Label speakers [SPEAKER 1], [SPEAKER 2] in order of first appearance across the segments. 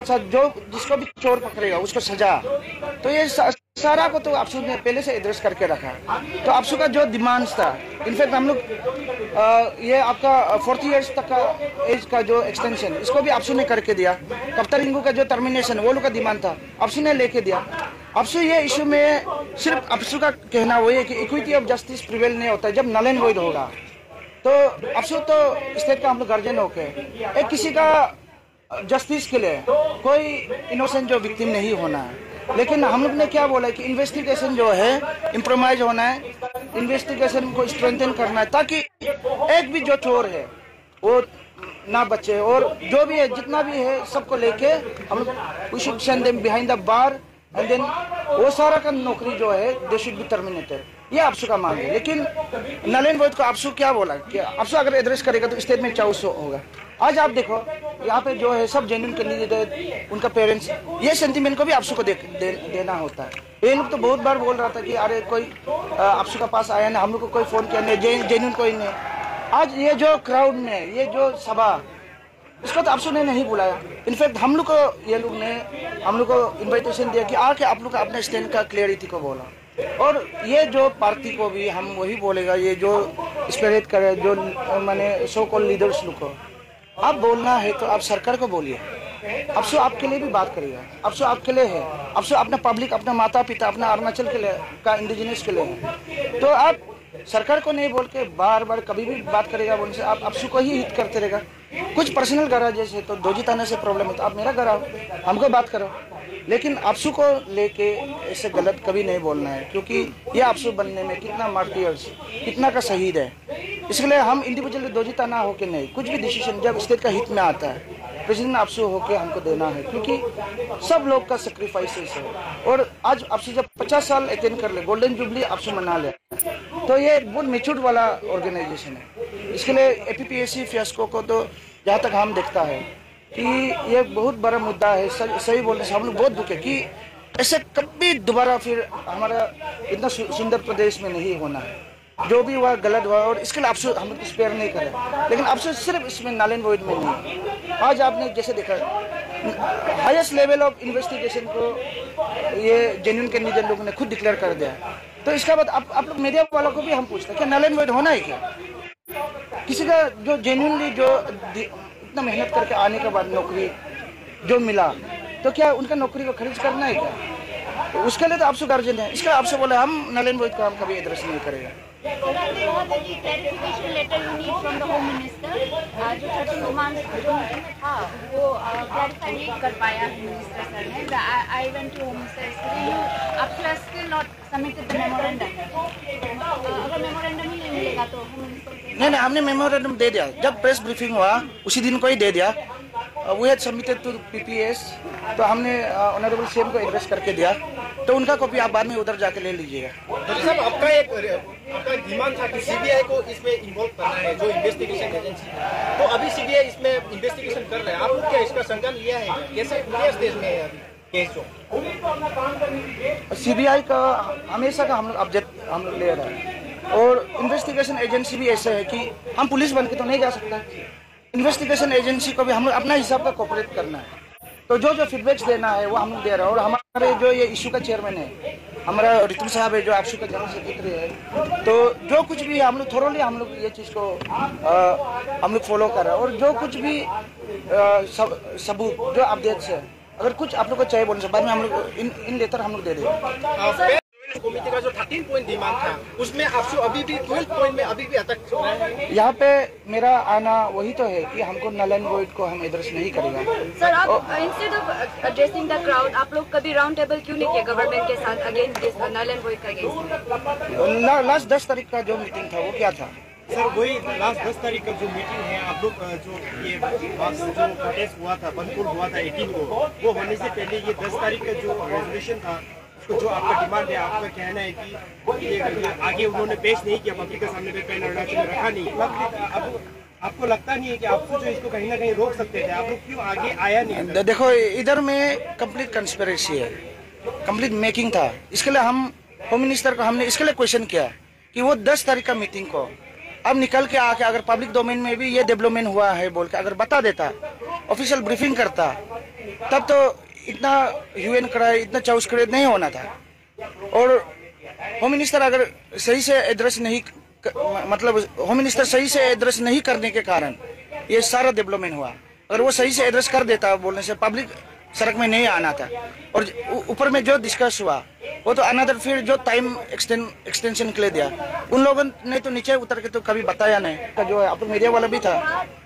[SPEAKER 1] साथ जो जिसको भी चोर पकड़ेगा उसको सजा। तो ये सारा को तो अफसू ने पहले से एड्रेस करके रखा। तो अफसू का जो डिमांड्स था, इनफैक्ट हम लोग ये आपका 40 इयर्स तक का एज का जो एक्सटेंशन, इसको भी अफसू ने करके दिया। कप्तान रिंकू का जो टर्मिनेशन, वो लोग का डिमांड था, अफसू ने लेके दिया। अफसू ये इशू में सिर्फ अफसू का कहना वही है कि इक्विटी ऑफ जस्टिस प्रिवेल नहीं होता जब नल एंड वॉइड होगा। तो अफसू तो स्टेट का हम लोग गार्जियन होके एक किसी का जस्टिस के लिए कोई इनोसेंट जो विक्टिम नहीं होना है। लेकिन हम लोग ने क्या बोला कि इन्वेस्टिगेशन जो है इम्प्रोवाइज होना है, इन्वेस्टिगेशन को स्ट्रेंथन करना है ताकि एक भी जो चोर है वो ना बचे, और जो भी है जितना भी है सबको लेके हम लोग we should send them behind the bar and then वो सारा का नौकरी जो है दे शुड बी टर्मिनेटेड। ये अफसू का मांग है। लेकिन नल एंड वॉइड को अफसू क्या बोला कि अफसू अगर एड्रेस करेगा तो स्टेट में चाउस होगा। आज आप देखो यहाँ पे जो है सब जेन्युइन कैंडिडेट, उनका पेरेंट्स, ये सेंटीमेंट को भी अफसू को देना होता है। ये लोग तो बहुत बार बोल रहा था कि अरे कोई अफसू का पास आया ना, हम लोग को कोई फोन किया नहीं, जेन्युइन कोई नहीं। आज ये जो क्राउड में ये जो सभा, इसको तो अफसू ने नहीं बुलाया। इनफैक्ट हम लोग को ये लोग ने हम लोग को इन्विटेशन दिया कि आके आप लोग अपने स्टैंड का क्लियरिटी को बोला। और ये जो पार्टी को भी हम वही बोलेगा, ये जो स्पिरिट करे जो माने सो कॉल्ड लीडर्स लोग को, आप बोलना है तो आप सरकार को बोलिए। अफसू आपके लिए भी बात करेगा, अफसू आपके लिए है, अफसू अपना पब्लिक, अपना माता पिता, अपना अरुणाचल के लिए का इंडिजिनस के लिए है। तो आप सरकार को नहीं बोल के बार बार कभी भी बात करेगा बोलने से आप अफसू को ही हिट करते रहेगा। कुछ पर्सनल गरा जैसे तो दोजी ताने से प्रॉब्लम है तो आप मेरा घर आओ, हमको बात करो। लेकिन अफसू को लेके ऐसे गलत कभी नहीं बोलना है, क्योंकि ये अफसू बनने में कितना मार्टियर्स, कितना का शहीद है। इसलिए हम इंडिविजुअली दोजिता ना होके नहीं, कुछ भी डिसीजन जब स्टेट का हित में आता है प्रेसिडेंट अफसू होके हमको देना है, क्योंकि सब लोग का सेक्रीफाइसेस है। और आज अफसू जब 50 साल अटेंड कर ले, गोल्डन जुबली अफसू मना ले, तो ये बहुत मेच्योर्ड वाला ऑर्गेनाइजेशन है। इसके लिए एपीपीएससी फियास्को को तो जहाँ तक हम देखता है कि ये बहुत बड़ा मुद्दा है। सही बोलने से हम लोग बहुत दुख है कि ऐसे कभी दोबारा फिर हमारा इतना सुंदर प्रदेश में नहीं होना है। जो भी हुआ गलत हुआ और इसके लिए अफसोस हम लोग स्पेयर नहीं करें। लेकिन अफसोस सिर्फ इसमें नल एंड वॉइड में नहीं। आज आपने जैसे देखा हाईएस्ट लेवल ऑफ इन्वेस्टिगेशन को ये जेन्युइन कैंडिडेट लोगों ने खुद डिक्लेयर कर दिया। तो इसका बाद आप लोग मीडिया वालों को भी हम पूछते हैं कि नल एंड वॉइड होना है क्या? किसी का जो जेन्युइनली जो इतना मेहनत करके आने के बाद नौकरी जो मिला, तो क्या उनका नौकरी को खरीद करना है क्या? तो उसके लिए तो आपसे गार्जियन है। इसका आपसे बोले हम नल एंड वॉइड को हम कभी एड्रेस नहीं करेगा।
[SPEAKER 2] Clarification letter you need from the home minister. जो 30 डिमांड्स जो था वो क्लैरिफाई नहीं कर पाया मिनिस्टर सर ने। I went to home minister, आप still not submitted the memorandum. अगर मेमोरेंडम ही नहीं मिलेगा तो होम मिनिस्टर
[SPEAKER 1] नहीं, हमने मेमोरेंडम दे दिया। जब प्रेस ब्रीफिंग हुआ उसी दिन को ही दे दिया। We had submitted to PPS, तो हमने ऑनरेबल सीएम को एड्रेस करके दिया। तो उनका कॉपी आप बाद में उधर जाके ले लीजिएगा।
[SPEAKER 3] साहब आपका डिमांड था कि सीबीआई को इसमें इन्वॉल्व करना है, जो इन्वेस्टिगेशन एजेंसी है। तो अभी सीबीआई इसमें इन्वेस्टिगेशन कर रहा है, आप लोग क्या इसका संज्ञान लिया है? कैसे स्टेज में है अभी केस? जो
[SPEAKER 1] सीबीआई का हमेशा का हम लोग ले रहे हैं। और इन्वेस्टिगेशन एजेंसी भी ऐसे है कि हम पुलिस बन के तो नहीं जा सकता। इन्वेस्टिगेशन एजेंसी को भी हम लोग अपना हिसाब का कोऑपरेट करना है। तो जो फीडबैक्स देना है वो हम लोग दे रहे हैं। और हमारे जो ये इशू का चेयरमैन है, हमारा रितु साहब है, जो अफसू का जनरल सेक्रेटरी है, तो जो कुछ भी हम लोग थोरोली हम लोग ये चीज़ को हम लोग फॉलो कर रहे हैं। और जो कुछ भी सबूत जो अपडेट्स है, अगर कुछ आप लोग को चाहिए बोलने से बाद में हम लोग इन लेटर हम लोग दे देंगे।
[SPEAKER 3] कमेटी का जो 13 पॉइंट डिमांड था उसमें आपसे अभी भी 12 पॉइंट में अभी भी अटक रहे हैं।
[SPEAKER 1] यहाँ पे मेरा आना वही तो है कि हमको नल एंड वॉइड को हम एड्रेस नहीं करेगा।
[SPEAKER 2] सर, आप instead of addressing the crowd, आप लोग कभी राउंड टेबल क्यों नहीं किया गवर्नमेंट के साथ against this null and void का अगेंस्ट?
[SPEAKER 1] लास्ट 10 तारीख का जो मीटिंग था वो क्या था?
[SPEAKER 4] सर वही लास्ट 10 तारीख का जो मीटिंग है, आप लोग जो ये जो प्रोटेस्ट हुआ था, बनपुर हुआ था 18 को, वो होने से पहले ये 10 तारीख का जो रेजोल्यूशन था, जो आपका डिमांड है, आपका कहना है कि ये आगे उन्होंने पेश नहीं किया, पब्लिक के सामने पेन अरुणाचल में रखा नहीं। अब आपको लगता नहीं है कि आपको जो इसको कहीं ना कहीं रोक सकते थे, आप लोग क्यों आगे आया नहीं?
[SPEAKER 1] देखो, इधर में कंप्लीट कंस्पिरेसी है, कंप्लीट मेकिंग था। इसके लिए हम होम मिनिस्टर को हमने इसके लिए क्वेश्चन किया कि वो 10 तारीख का मीटिंग को अब निकल के आके अगर पब्लिक डोमेन में भी ये डेवलपमेंट हुआ है बोल के अगर बता देता, ऑफिशियल ब्रीफिंग करता, तब तो इतना ह्यूएन क्राई, इतना चाउस क्राई नहीं होना था। और होम मिनिस्टर अगर सही से एड्रेस नहीं, मतलब होम मिनिस्टर सही से एड्रेस नहीं करने के कारण ये सारा डेवलपमेंट हुआ। अगर वो सही से एड्रेस कर देता, बोलने से पब्लिक सड़क में नहीं आना था। और ऊपर में जो डिस्कस हुआ वो तो अनदर फिर जो टाइम एक्सटेंशन के लिए दिया, उन लोगों ने तो नीचे उतर के तो कभी बताया नहीं। का जो है आपको मीडिया वाला भी था,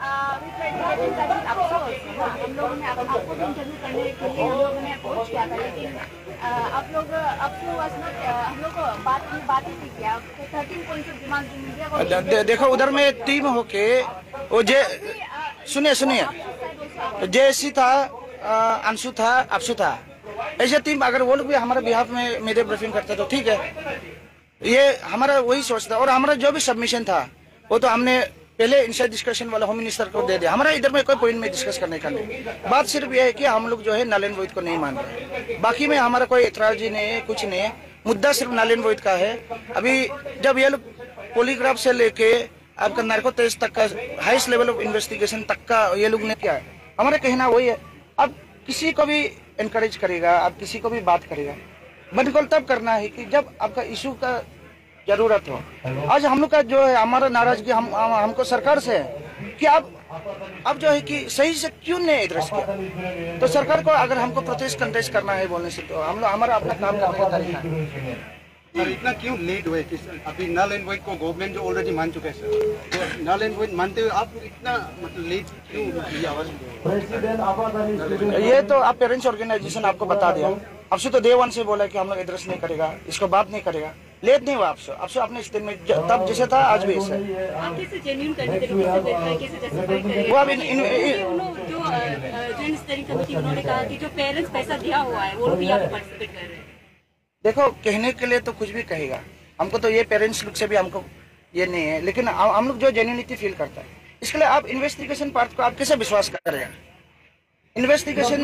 [SPEAKER 2] हम लोगों ने आपको इंटरव्यू करने के लिए हम लोगों ने अप्रोच किया था, लेकिन आप लोग हम लोग बात ही नहीं किया। 13 पॉइंट्स ऑफ डिमांड
[SPEAKER 1] देखो उधर में टीम होके वो सुनिए जेसी था, अंशु था, अफसू था, ऐसे टीम अगर वो लोग भी हमारे बिहाफ में मीडिया ब्रीफिंग करते तो ठीक है। ये हमारा वही सोच था। और हमारा जो भी सबमिशन था वो तो हमने पहले इनसाइड डिस्कशन वाला होम मिनिस्टर को दे दिया। हमारा इधर में कोई पॉइंट में डिस्कस करने का नहीं। बात सिर्फ ये है कि हम लोग जो है नल एंड वॉइड को नहीं मान रहे, बाकी में हमारा कोई एतराज नहीं है, कुछ नहीं है। मुद्दा सिर्फ नल एंड वॉइड का है। अभी जब ये लोग पॉलीग्राफ से लेके आपका नार्को टेस्ट तक का हाईएस्ट लेवल ऑफ इन्वेस्टिगेशन तक का ये लोग ने किया है। हमारा कहना वही है, अब किसी को भी एनकरेज करेगा, आप किसी को भी बात करेगा, बिल्कुल तब करना है कि जब आपका इशू का जरूरत हो। आज हम लोग का जो है हमारा नाराजगी हमको सरकार से है कि आप जो है कि सही से क्यों नहीं एड्रेस किया। तो सरकार को अगर हमको प्रोटेस्ट कंटेस्ट करना है बोलने से, तो हम लोग हमारा अपना काम करने का तरीका है।
[SPEAKER 5] सर इतना क्यों लेट हुए कि अभी नल एंड वॉइड को गवर्नमेंट जो ऑलरेडी मान चुके हैं सर, तो नल एंड वॉइड मानते हुए आप इतना मतलब लेट क्यों ये आवाज?
[SPEAKER 1] ये तो आप पेरेंट्स ऑर्गेनाइजेशन आपको बता दिया। आपसे तो डे वन से बोला कि हम लोग एड्रेस नहीं करेगा, इसको बात नहीं करेगा। लेट नहीं हुआ आपसे अपने स्टेटमेंट तब जैसे था आज भी ऐसे वो अब
[SPEAKER 2] उन्होंने कहा कि जो पेरेंट्स पैसा दिया हुआ है वो लोग यहाँ पे पार्टिसिपेट कर रहे हैं।
[SPEAKER 1] देखो कहने के लिए तो कुछ भी कहेगा, हमको तो ये पेरेंट्स लोग से भी हमको ये नहीं है, लेकिन हम लोग जो जेन्युइनिटी फील करता है, इसके लिए आप इन्वेस्टिगेशन पार्ट को आप कैसे विश्वास करेगा? इन्वेस्टिगेशन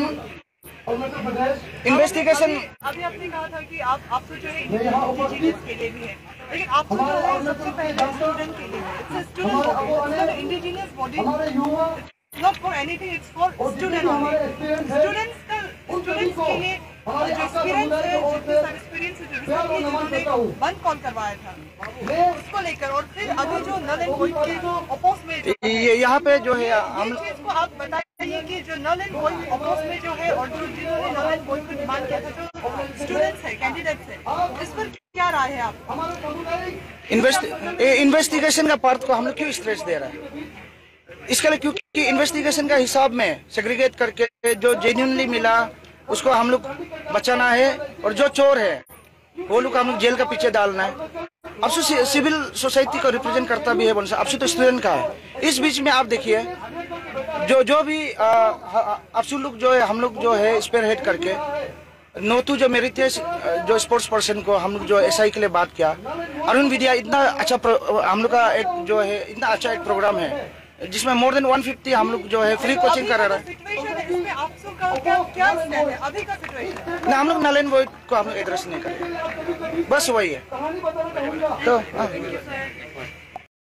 [SPEAKER 6] अभी आपने कहा था कि आप तो जो है इंडिजिनियस के लिए भी है, लेकिन आप तो जो है सबसे पहले स्टूडेंट के लिए है। Student indigenous body not for anything, it's for students only. Students के लिए जो एक्सपीरियंस है, जितने सारे एक्सपीरियंस है, जो रिसेंटली जिन्होंने बंद कॉल करवाया था उसको लेकर, और फिर अभी जो नल एंड वॉइड के अपोज में
[SPEAKER 1] यहाँ पे जो है हम
[SPEAKER 6] चीज को आप बताइए कि जो नल एंड वॉइड अपोज में जो है और जो जिन्होंने नल एंड वॉइड को डिमांड किया था, जो स्टूडेंट्स है, कैंडिडेट्स है, इस पर क्या राय है आप?
[SPEAKER 1] इन्वेस्टिगेशन का पार्ट को हम लोग क्यों स्ट्रेस दे रहा है? इसके लिए क्योंकि इन्वेस्टिगेशन का हिसाब में सेग्रीगेट करके जो जेन्युइनली मिला उसको हम लोग बचाना है, और जो चोर है वो लोग हम लोग जेल का पीछे डालना है। अब से सिविल सोसाइटी को रिप्रेजेंट करता भी है, बोल अब से तो स्टूडेंट का है। इस बीच में आप देखिए जो भी अब लोग जो है हम लोग जो है स्पेयर हेड करके नोतू जो मेरी थे जो स्पोर्ट्स पर्सन को हम लोग जो एसआई के लिए बात किया, अरुण विद्या इतना अच्छा हम लोग का एक जो है इतना अच्छा एक प्रोग्राम है जिसमें मोर देन 150 हम लोग जो है फ्री कोचिंग कर रहे हैं। ना हम लोग नल एंड वॉइड को हम लोग एड्रेस नहीं करेंगे, बस वही है। तो